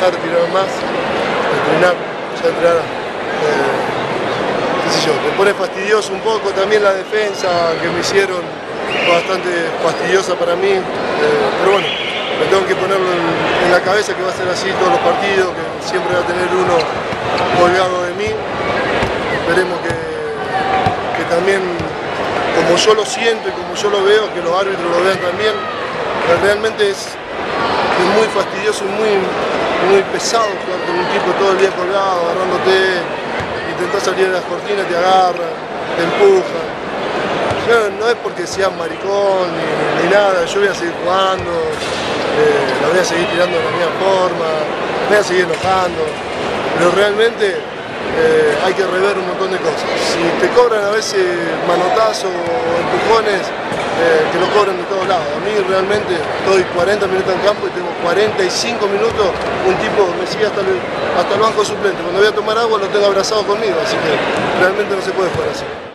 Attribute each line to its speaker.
Speaker 1: dejar de tirar más, entrenar, ya entrenar. Qué sé yo, me pone fastidioso un poco también la defensa que me hicieron, bastante fastidiosa para mí, pero bueno, me tengo que ponerlo en la cabeza que va a ser así todos los partidos, que siempre va a tener uno colgado de mí. Esperemos que también, como yo lo siento y como yo lo veo, que los árbitros lo vean también, que realmente es muy fastidioso y muy pesado jugar con un tipo todo el día colgado, agarrándote, intentás salir de las cortinas, te agarra, te empuja. No es porque seas maricón ni nada, yo voy a seguir jugando, la voy a seguir tirando de la misma forma, me voy a seguir enojando, pero realmente hay que rever un montón de cosas. Si te cobran a veces manotazos o empujones, que lo cobran de todos lados. A mí realmente estoy 40 minutos en campo y tengo 45 minutos, un tipo me sigue hasta el banco suplente. Cuando voy a tomar agua lo tengo abrazado conmigo, así que realmente no se puede jugar así.